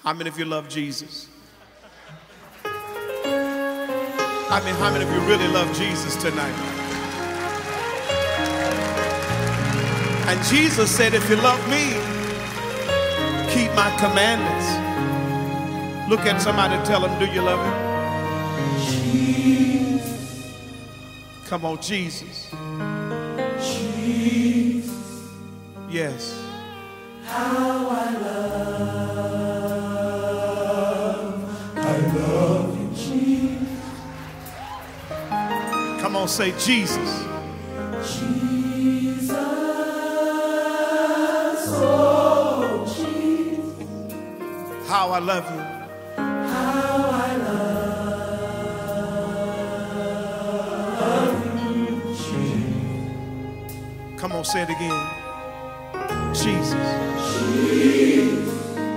How many of you love Jesus? I mean, how many of you really love Jesus tonight? And Jesus said, if you love me, keep my commandments. Look at somebody and tell them, do you love him? Jesus. Come on, Jesus. Jesus. Yes. How I love you, Jesus. Come on, say Jesus. Jesus, oh Jesus. How I love you. How I love you, Jesus. Come on, say it again. Jesus. Jesus.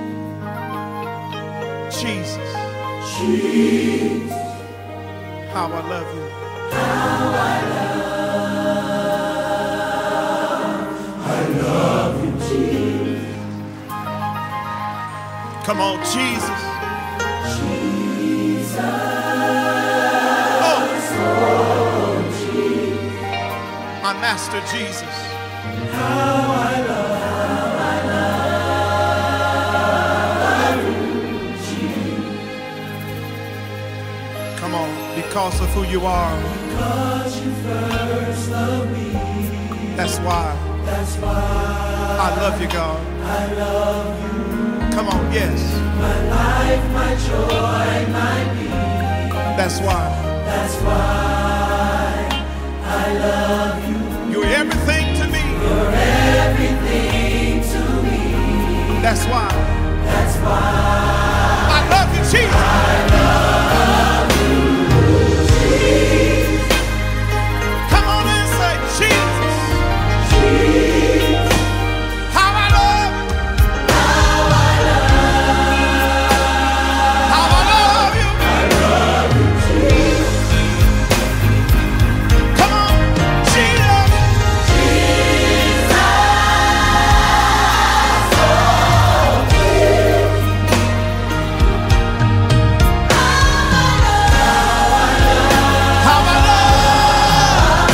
Jesus. Jesus. How I love you. How I love you, Jesus. Come on, Jesus. Jesus. Oh, Jesus. my Master Jesus. How I love you, Jesus. Come on, because of who you are. Because you first loved me. That's why. That's why I love you, God. I love you. Come on, yes. My life, my joy, my peace. That's why. That's why I love you. You're everything to me. You're everything to me. That's why. That's why I love you, Jesus. I love you, Jesus. Come on and say, Jesus. Jesus. How I love you. How I How I love you. love you, Jesus. Come on, Jesus. Jesus, oh How I love.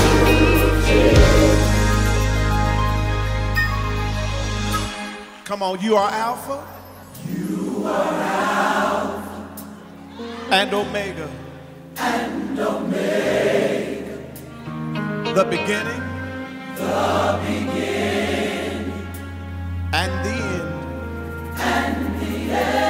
Come on, you are Alpha. You are Alpha and Omega. and Omega, The beginning the beginning and the end. and the end.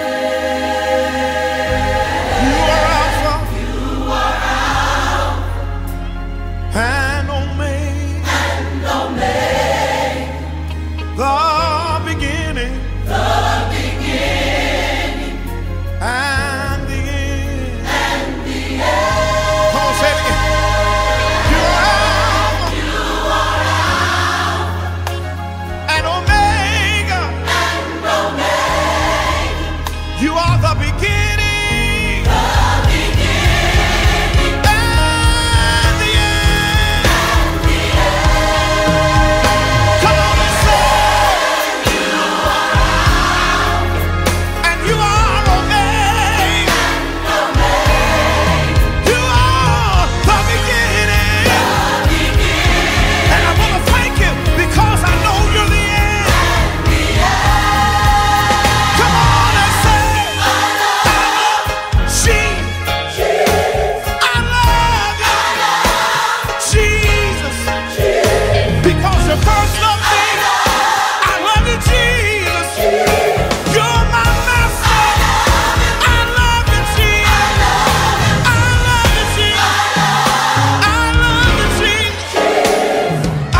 You are Alpha You are Alpha and Omega. and Omega, The beginning the beginning and the end. and the end. Come on, say it again. You are Alpha You are Alpha and Omega. and Omega, You are the beginning the beginning and the end. and the end. Come on and say, You are Alpha and you are Omega. and Omega, You are the beginning. the beginning And I want to thank you because I know you're the end. and the end. Come on and say, I love Jesus. Jesus. I love you, Jesus. Because you first loved me. I love you, Jesus. You're my master. I love you, Jesus. I love you, Jesus. I love you, Jesus. I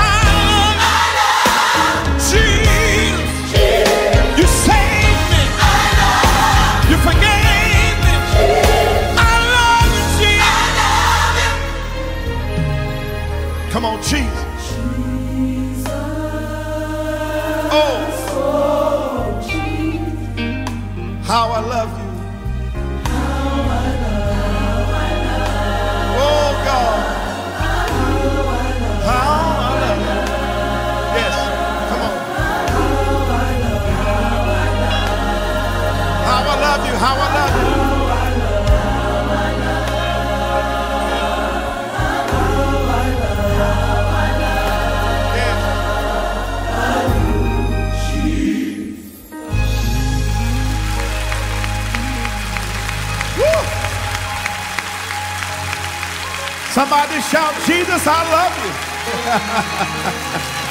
love you, Jesus. You saved me. You forgave me. I love you, Jesus. Come on, Jesus. Oh, how I love you. Oh, God. How I love you. Yes, come on. How I love love you, how I love you. Somebody shout, Jesus, I love you.